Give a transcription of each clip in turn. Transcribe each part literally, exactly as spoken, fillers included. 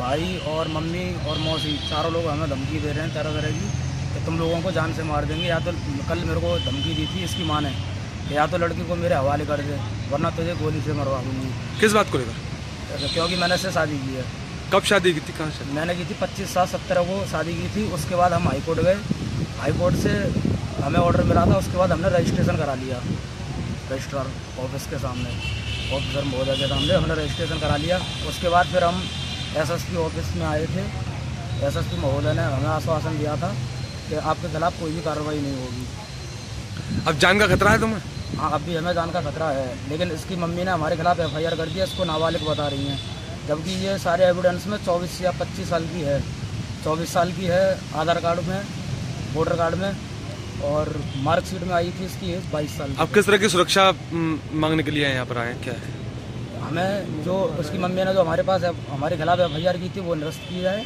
भाई और मम्मी और मौसी चारों लोग हमें धमकी दे रहे हैं तरह तरह की कि तुम लोगों को जान से मार देंगे, या तो कल मेरे को धमकी दी थी इसकी माँ ने, या तो लड़की को मेरे हवाले कर दे वरना तुझे गोली से मरवा दूंगी। किस बात को लेकर? क्योंकि मैंने इससे शादी की है। कब शादी की थी, कहाँ से? मैंने की थी पच्चीस सात सत्तर को शादी की थी। उसके बाद हम हाई कोर्ट गए, हाई कोर्ट से हमें ऑर्डर मिला था। उसके बाद हमने रजिस्ट्रेशन करा लिया रजिस्ट्रार ऑफिस के सामने, ऑफिसर महोदय के सामने हमने रजिस्ट्रेशन करा लिया। उसके बाद फिर हम एसएसपी ऑफिस में आए थे। एसएसपी महोदय ने हमें आश्वासन दिया था कि आपके खिलाफ कोई भी कार्रवाई नहीं होगी। अब जान का खतरा है तुम्हें? हाँ, अब भी हमें जान का खतरा है, लेकिन इसकी मम्मी ने हमारे खिलाफ एफ आई आर कर दिया। इसको नाबालिग बता रही हैं, जबकि ये सारे एविडेंस में चौबीस या पच्चीस साल की है। चौबीस साल की है आधार कार्ड में, वोटर कार्ड में, और मार्कशीट में आई थी इसकी एज बाईस साल। अब किस तरह की सुरक्षा मांगने के लिए यहाँ पर आए, क्या है? हमें जो उसकी मम्मी ने जो हमारे पास हमारे खिलाफ एफ आई आर की थी वो निरस्त की जाए,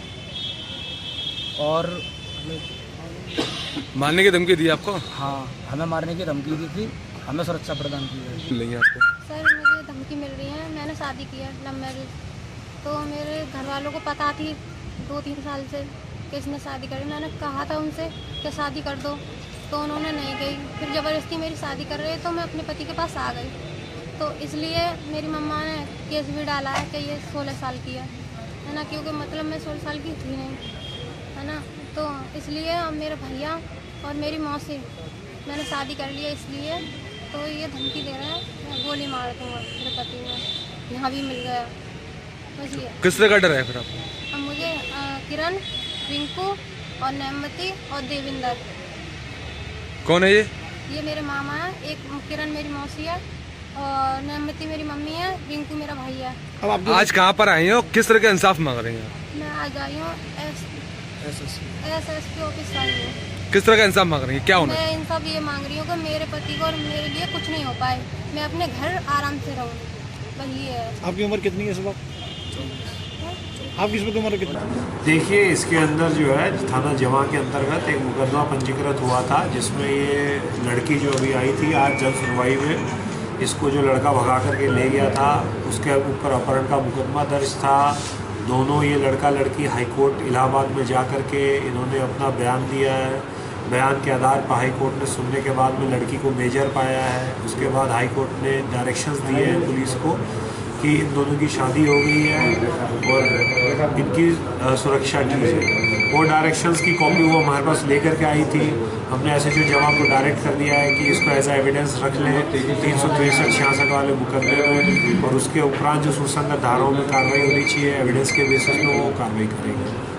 और मारने की धमकी दी आपको? हाँ, हमें मारने की धमकी दी थी, हमें सुरक्षा प्रदान की है। लेंगे आपको सर, मुझे धमकी मिल रही है। मैंने शादी की है, लव मैरिज, तो मेरे घर वालों को पता थी दो तीन साल से कि इसने शादी करी। मैंने कहा था उनसे कि शादी कर दो, तो उन्होंने नहीं गई। फिर ज़बरदस्ती मेरी शादी कर रहे तो मैं अपने पति के पास आ गई। तो इसलिए मेरी मम्मा ने केस भी डाला है कि ये सोलह साल की है है ना, क्योंकि मतलब मैं सोलह साल की थी नहीं, है ना। तो इसलिए मेरे भैया और मेरी मौसी, मैंने शादी कर लिया इसलिए, तो ये धमकी दे रहे हैं मैं गोली मार दूँगा मेरे पति में, यहाँ भी मिल गया इसलिए। किस तरह का डर है फिर आपको? अब मुझे आ, किरण, रिंकू और नैमती और देविंदर। कौन है ये? ये मेरे मामा है। एक किरण मेरी मौसी है और नैमती मेरी मम्मी है, रिंकू मेरा भाई है। अब आप आज कहाँ पर आए हो, किस तरह का इंसाफ मांग रहे हैं? मैं आज आई हूँ एस एस पी ऑफिस आई हूँ। किस तरह का इंसाफ मांग रही है, क्या होना? मैं इंसाफ ये मांग रही हूँ कि मेरे पति को और मेरे लिए कुछ नहीं हो पाए, मैं अपने घर आराम से रहूँ, बस ये है। आपकी उम्र कितनी है इस वक्त? आपकी इस वक्त उम्र कितनी? देखिए, इसके अंदर जो है थाना जमा के अंतर्गत एक मुकदमा पंजीकृत हुआ था, जिसमें ये लड़की जो अभी आई थी आज जन सुनवाई में, इसको जो लड़का भगा करके ले गया था उसके ऊपर अपहरण का मुकदमा दर्ज था। दोनों ये लड़का लड़की हाईकोर्ट इलाहाबाद में जा कर के इन्होंने अपना बयान दिया है। बयान के आधार पर हाईकोर्ट ने सुनने के बाद में लड़की को मेजर पाया है। उसके बाद हाईकोर्ट ने डायरेक्शंस दिए हैं पुलिस को कि इन दोनों की शादी हो गई है और इनकी सुरक्षा की है। वो डायरेक्शंस की कॉपी वो हमारे पास लेकर के आई थी। हमने एस एच ओ जमा को डायरेक्ट कर दिया है कि इसको एज आ एविडेंस रख लें तीन सौ तिरसठ छियासठ वाले मुकदमे में, और उसके उपरांत जो सुसंगत धाराओं में कार्रवाई होनी चाहिए एविडेंस के बेसिस पे वो कार्रवाई करेंगे।